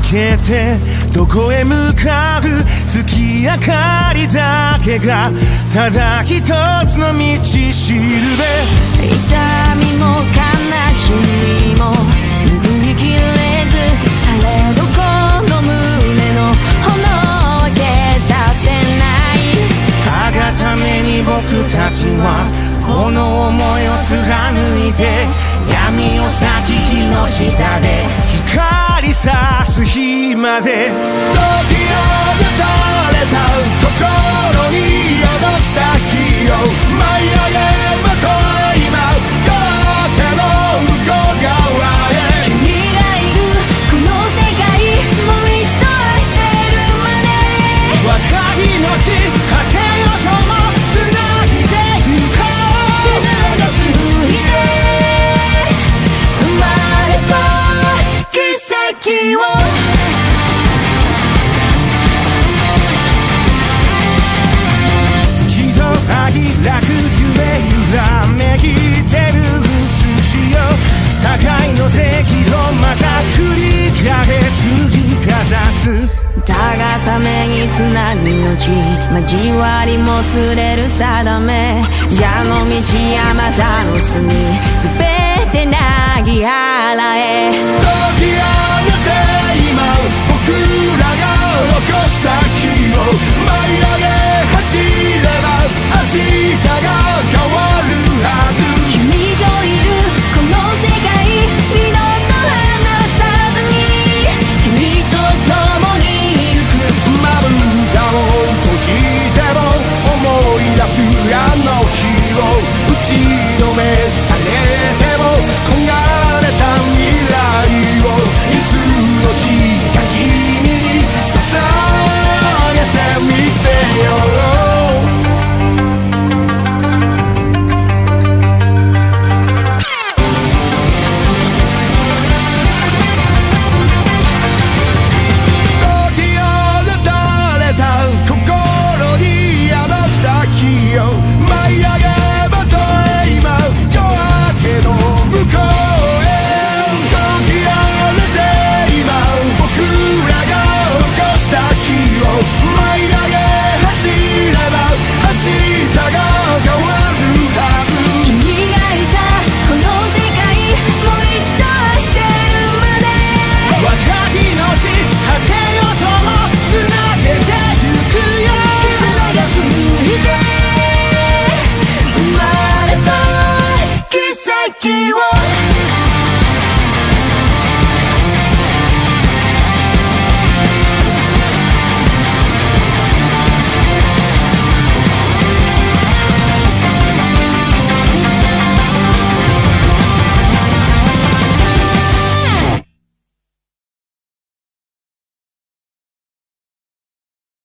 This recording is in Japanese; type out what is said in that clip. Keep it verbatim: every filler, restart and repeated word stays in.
けてどこへ向かう月明かりだけがただ一つの道しるべ。 痛みも悲しみも拭いきれず、されどこの胸の炎は消させない。 たがために僕たちはこの想いを貫いて、闇を裂き日の下で光さす日まで。時をたれた心に宿した火を舞い上げまとえ今夜明けの向こう側へ。 君がいるこの世界もう一度愛せるまで、 若い命果てよともつないでゆこう。 絆が紡いで生まれた奇跡を。 喜怒哀楽夢揺らめきてる写しよ。互いの正義をまた繰り返す日かざす。 たがためにつなぐ命、交わりもつれる定め。蛇の道山座の隅、すべてなぎ払え。 解き放て今僕らが残した火を舞い上げ走れば明日が変わるはず。 君といるこの世界二度と離さずに、君と共に行く。 まぶたを閉じても思い出すあの日を打ちのめされても焦がれた未来をいつの日か君に捧げてみせよう。舞い上げまとえ今夜明けの向こうへ。解き放て今僕らが起こした火を舞い上げ走れば走